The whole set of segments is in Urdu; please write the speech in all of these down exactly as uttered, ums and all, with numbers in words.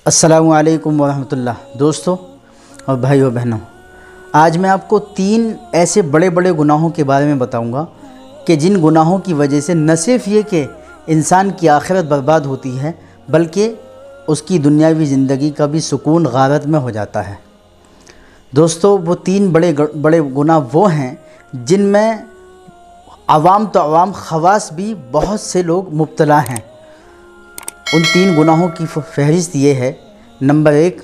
السلام علیکم ورحمۃ اللہ۔ دوستوں اور بھائیو بہنوں، آج میں آپ کو تین ایسے بڑے بڑے گناہوں کے بارے میں بتاؤں گا کہ جن گناہوں کی وجہ سے نہ صرف یہ کہ انسان کی آخرت برباد ہوتی ہے بلکہ اس کی دنیاوی زندگی کا بھی سکون غارت میں ہو جاتا ہے۔ دوستو، وہ تین بڑے بڑے گناہ وہ ہیں جن میں عوام تو عوام، خواص بھی بہت سے لوگ مبتلا ہیں۔ ان تین گناہوں کی فہرست یہ ہے۔ نمبر ایک،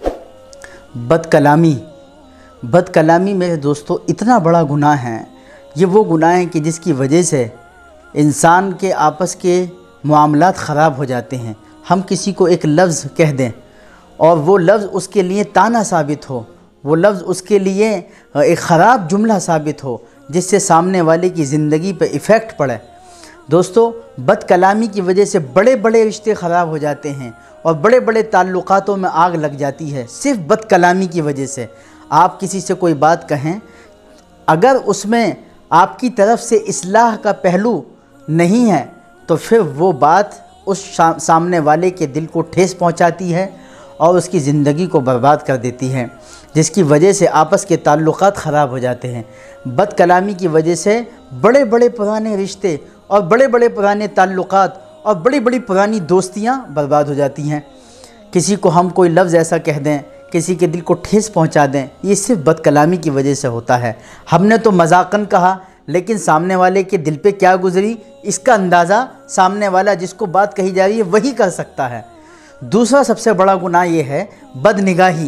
بد کلامی۔ بد کلامی میرے دوستو اتنا بڑا گناہ ہے، یہ وہ گناہ ہے کہ جس کی وجہ سے انسان کے آپس کے معاملات خراب ہو جاتے ہیں۔ ہم کسی کو ایک لفظ کہہ دیں اور وہ لفظ اس کے لیے طعنہ ثابت ہو، وہ لفظ اس کے لیے ایک خراب جملہ ثابت ہو جس سے سامنے والے کی زندگی پہ ایفیکٹ پڑے۔ دوستو، بد کلامی کی وجہ سے بڑے بڑے رشتے خراب ہو جاتے ہیں اور بڑے بڑے تعلقاتوں میں آگ لگ جاتی ہے، صرف بد کلامی کی وجہ سے۔ آپ کسی سے کوئی بات کہیں، اگر اس میں آپ کی طرف سے اصلاح کا پہلو نہیں ہے تو پھر وہ بات اس سامنے والے کے دل کو ٹھیس پہنچاتی ہے اور اس کی زندگی کو برباد کر دیتی ہے، جس کی وجہ سے آپس کے تعلقات خراب ہو جاتے ہیں۔ بد کلامی کی وجہ سے بڑے بڑے پرانے رشتے اور بڑے بڑے پرانے تعلقات اور بڑی بڑی پرانی دوستیاں برباد ہو جاتی ہیں۔ کسی کو ہم کوئی لفظ ایسا کہہ دیں، کسی کے دل کو ٹھیس پہنچا دیں، یہ صرف بد کلامی کی وجہ سے ہوتا ہے۔ ہم نے تو مذاقاً کہا، لیکن سامنے والے کے دل پہ کیا گزری اس کا اندازہ سامنے والا جس کو بات کہی جا رہی ہے وہی کر سکتا ہے۔ دوسرا سب سے بڑا گناہ یہ ہے بد نگاہی۔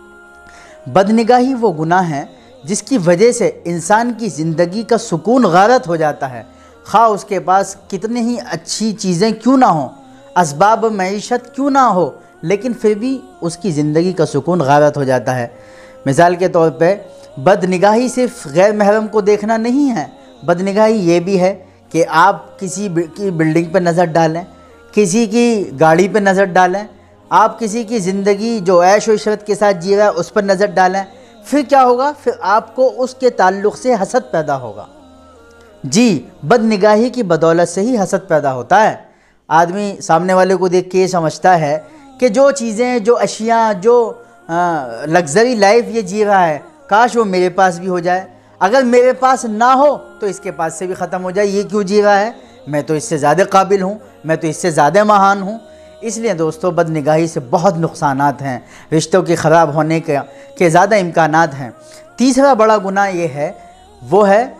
بد نگاہی وہ گناہ ہے جس کی وجہ سے انسان کی زندگی کا سکون غارت ہو جاتا ہے، خواہ اس کے پاس کتنی ہی اچھی چیزیں کیوں نہ ہوں، اسباب معیشت کیوں نہ ہو، لیکن پھر بھی اس کی زندگی کا سکون غارت ہو جاتا ہے۔ مثال کے طور پہ بد نگاہی صرف غیر محرم کو دیکھنا نہیں ہے، بد نگاہی یہ بھی ہے کہ آپ کسی کی بلڈنگ پہ نظر ڈالیں، کسی کی گاڑی پہ نظر ڈالیں، آپ کسی کی زندگی جو عیش و عشرت کے ساتھ جی رہا ہے اس پر نظر ڈالیں، پھر کیا ہوگا؟ پھر آپ کو اس کے تعلق سے حسد پیدا ہوگا۔ جی، بد نگاہی کی بدولت سے ہی حسد پیدا ہوتا ہے۔ آدمی سامنے والے کو دیکھ کے یہ سمجھتا ہے کہ جو چیزیں، جو اشیاء، جو لگزری لائف یہ جی رہا ہے، کاش وہ میرے پاس بھی ہو جائے، اگر میرے پاس نہ ہو تو اس کے پاس سے بھی ختم ہو جائے، یہ کیوں جی رہا ہے، میں تو اس سے زیادہ قابل ہوں، میں تو اس سے زیادہ مہان ہوں۔ اس لیے دوستو، بد نگاہی سے بہت نقصانات ہیں، رشتوں کے خراب ہونے کے کے زیادہ امکانات ہیں۔ تیسرا بڑا گناہ یہ ہے، وہ ہے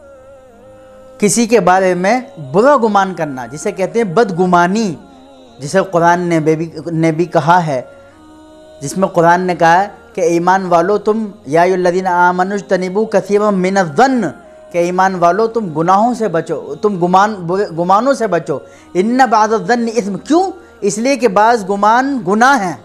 کسی کے بارے میں برا گمان کرنا، جسے کہتے ہیں بدگمانی، جسے قرآن نے بھی نے بھی کہا ہے، جس میں قرآن نے کہا ہے کہ ایمان والو تم یا ایھا الذین آمنوا اجتنبوا کثیرا من الظن، کہ ایمان والو تم گناہوں سے بچو، تم گمان گمانوں سے بچو، ان بعض الظن اثم، کیوں؟ اس لیے کہ بعض گمان گناہ ہیں۔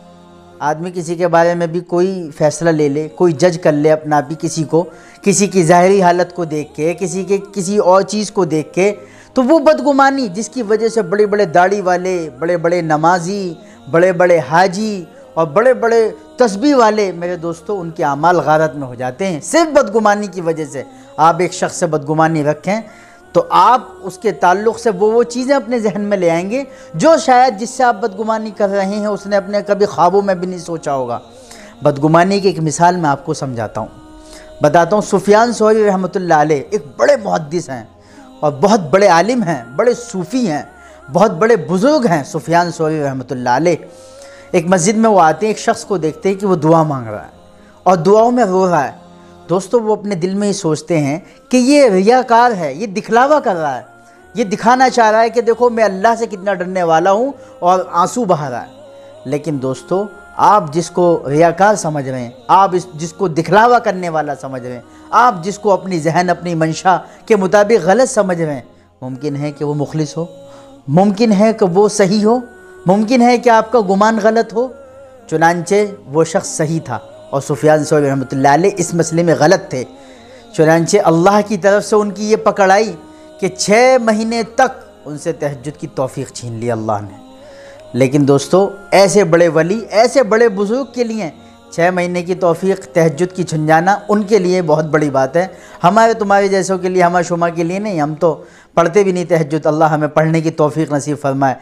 آدمی کسی کے بارے میں بھی کوئی فیصلہ لے لے، کوئی جج کر لے اپنا بھی کسی کو، کسی کی ظاہری حالت کو دیکھ کے، کسی کے کسی اور چیز کو دیکھ کے، تو وہ بدگمانی جس کی وجہ سے بڑے بڑے داڑھی والے، بڑے بڑے نمازی، بڑے بڑے حاجی اور بڑے بڑے تسبیح والے میرے دوستو، ان کے اعمال غارت میں ہو جاتے ہیں صرف بدگمانی کی وجہ سے۔ آپ ایک شخص سے بدگمانی رکھیں تو آپ اس کے تعلق سے وہ وہ چیزیں اپنے ذہن میں لے آئیں گے جو شاید جس سے آپ بدگمانی کر رہے ہیں اس نے اپنے کبھی خوابوں میں بھی نہیں سوچا ہوگا۔ بدگمانی کی ایک مثال میں آپ کو سمجھاتا ہوں، بتاتا ہوں۔ سفیان ثوری رحمۃ اللہ علیہ ایک بڑے محدث ہیں اور بہت بڑے عالم ہیں، بڑے صوفی ہیں، بہت بڑے بزرگ ہیں سفیان ثوری رحمۃ اللہ علیہ۔ ایک مسجد میں وہ آتے ہیں، ایک شخص کو دیکھتے ہیں کہ وہ دعا مانگ رہا ہے اور دعاؤں میں رو رہا ہے۔ دوستو، وہ اپنے دل میں یہ سوچتے ہیں کہ یہ ریاکار ہے، یہ دکھلاوا کر رہا ہے، یہ دکھانا چاہ رہا ہے کہ دیکھو میں اللہ سے کتنا ڈرنے والا ہوں، اور آنسو بہا رہا ہے۔ لیکن دوستو، آپ جس کو ریاکار سمجھ رہے ہیں، آپ اس جس کو دکھلاوا کرنے والا سمجھ رہے ہیں، آپ جس کو اپنی ذہن، اپنی منشا کے مطابق غلط سمجھ رہے ہیں، ممکن ہے کہ وہ مخلص ہو، ممکن ہے کہ وہ صحیح ہو، ممکن ہے کہ آپ کا گمان غلط ہو۔ چنانچہ وہ شخص صحیح تھا اور سفیان ثوری رحمۃ اللہ علیہ اس مسئلے میں غلط تھے۔ چنانچہ اللہ کی طرف سے ان کی یہ پکڑ آئی کہ چھ مہینے تک ان سے تہجد کی توفیق چھین لی اللہ نے۔ لیکن دوستو، ایسے بڑے ولی، ایسے بڑے بزرگ کے لیے چھ مہینے کی توفیق تہجد کی چھن جانا ان کے لیے بہت بڑی بات ہے، ہمارے تمہارے جیسوں کے لیے، ہمارے شما کے لیے نہیں۔ ہم تو پڑھتے بھی نہیں تہجد، اللہ ہمیں پڑھنے کی توفیق نصیب فرمائے۔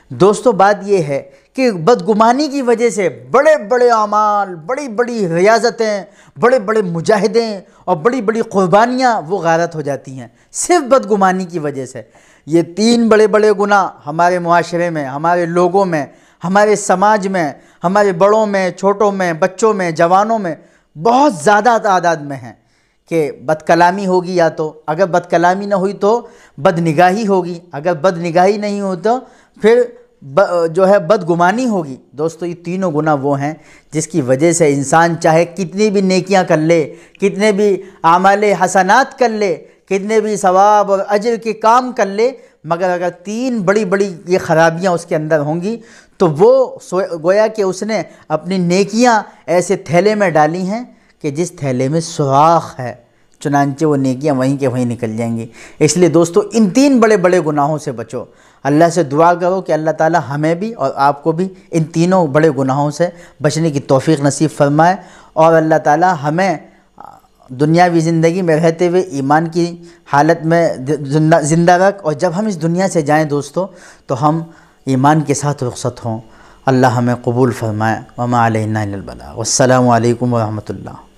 دوستو بات یہ ہے کہ بدگمانی کی وجہ سے بڑے بڑے اعمال، بڑی بڑی ریاضتیں، بڑے بڑے مجاہدیں اور بڑی بڑی قربانیاں وہ غارت ہو جاتی ہیں صرف بدگمانی کی وجہ سے۔ یہ تین بڑے بڑے گناہ ہمارے معاشرے میں، ہمارے لوگوں میں، ہمارے سماج میں، ہمارے بڑوں میں، چھوٹوں میں، بچوں میں، جوانوں میں بہت زیادہ تعداد میں ہیں کہ بد کلامی ہوگی، یا تو اگر بد کلامی نہ ہوئی تو بد نگاہی ہوگی، اگر بد نگاہی نہیں ہوئی تو پھر جو ہے بدگمانی ہوگی۔ دوستو یہ تینوں گناہ وہ ہیں جس کی وجہ سے انسان چاہے کتنی بھی نیکیاں کر لے، کتنے بھی اعمال حسنات کر لے، کتنے بھی ثواب اور اجر کے کام کر لے، مگر اگر تین بڑی بڑی یہ خرابیاں اس کے اندر ہوں گی تو وہ گویا کہ اس نے اپنی نیکیاں ایسے تھیلے میں ڈالی ہیں کہ جس تھیلے میں سوراخ ہے، چنانچہ وہ نیکیاں وہیں کے وہیں نکل جائیں گی۔ اس لیے دوستو ان تین بڑے بڑے گناہوں سے بچو، اللہ سے دعا کرو کہ اللہ تعالی ہمیں بھی اور آپ کو بھی ان تینوں بڑے گناہوں سے بچنے کی توفیق نصیب فرمائے، اور اللہ تعالی ہمیں دنیاوی زندگی میں رہتے ہوئے ایمان کی حالت میں زندہ رکھ، اور جب ہم اس دنیا سے جائیں دوستو تو ہم ایمان کے ساتھ رخصت ہوں۔ اللہ ہمیں قبول فرمائے۔ وما علینا الا البلاغ۔ والسلام علیکم ورحمۃ اللہ۔